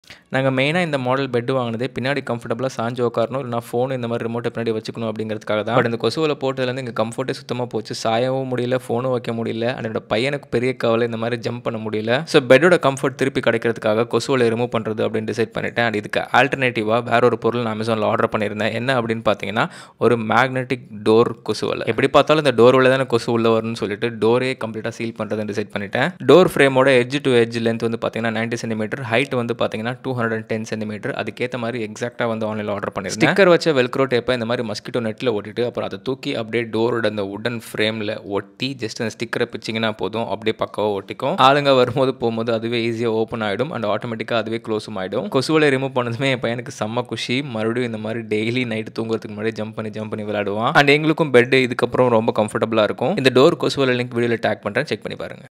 நாங்க மெயினா இந்த மாடல் பெட் வாங்குனதே பின்னாடி கம்ஃபர்டபுளா சாஞ்சு உட்காரணும். இல்லனா ஃபோன் இந்த மாரி ரிமோட்ட பின்னாடி வச்சுக்கணும் அப்படிங்கிறதுக்காக தான். பட் இந்த கொசுவல போட்டதுலேருந்து எங்க கம்ஃபர்ட்டே சுத்தமா போச்சு. சாயவும் முடியல, ஃபோனும் வைக்க முடியல. அண்ட் என்னோட பையனுக்கு பெரிய கவலை இந்த மாரி ஜம்ப் பண்ண முடியல. ஸோ பெட்டோட கம்ஃபர்ட் திருப்பி கிடைக்கிறதுக்காக கொசுவல ரிமூவ் பண்ணுறது அப்படின்னு டிசைட் பண்ணிட்டேன். அண்ட் இதுக்கு ஆல்டர்னேட்டிவா வேற ஒரு பொருள் நான் அமேசானில் ஆர்டர் பண்ணியிருந்தேன். என்ன அப்படின்னு பார்த்தீங்கன்னா ஒரு மேக்னெட்டிக் டோர் கொசுவல. எப்படி பார்த்தாலும் இந்த டோர் உள்ள தானே கொசு உள்ள வரும்னு சொல்லிட்டு டோரே கம்ப்ளீட்டாக சீல் பண்ணுறதுன்னு டிசைட் பண்ணிட்டேன். டோர் ஃப்ரேமோட எட்ஜ் டு எட்ஜ் லென்த் வந்து பார்த்தீங்கன்னா 90 சென்டிமீட்டர், ஹைட் வந்து பார்த்தீங்கன்னா 210 சென்டிமீட்டர். அதுக்கேற்ற மாதிரி எக்ஸாக்டாக வந்து ஆன்லைனில் ஆர்டர் பண்ணியிருந்தேன். ஸ்டிக்கர் வச்ச வெல்க்ரோ டேப்பை இந்த மாதிரி மஸ்கிட்டோ நெட்டில் ஒட்டிட்டு அப்புறம் அதை தூக்கி அப்படியே டோரோட அந்த உடன் ஃப்ரேமில் ஒட்டி ஜஸ்ட் அந்த ஸ்டிக்கரை பிச்சிங்கன்னா போதும், அப்படியே பக்காவாக ஒட்டிக்கும். ஆளுங்க வரும்போது போகும்போது அதுவே ஈஸியாக ஓப்பன் ஆகிடும் அண்ட் ஆட்டோமேட்டிக்காக அதுவே க்ளோஸும் ஆகிடும். கொசுவலை ரிமூவ் பண்ணதுமே என் பையனுக்கு செம்ம குஷி. மறுபடியும் இந்த மாதிரி டெய்லி நைட்டு தூங்குறதுக்கு முன்னாடி ஜம்ப் பண்ணி விளையாடுவான். அண்ட் எங்களுக்கும் பெட் இதுக்கப்புறம் ரொம்ப கம்ஃபர்டபுளாக இருக்கும். இந்த டோர் கொசுவலை லிங்க் வீடியோவில் டேக் பண்ணுறேன், செக் பண்ணி பாருங்கள்.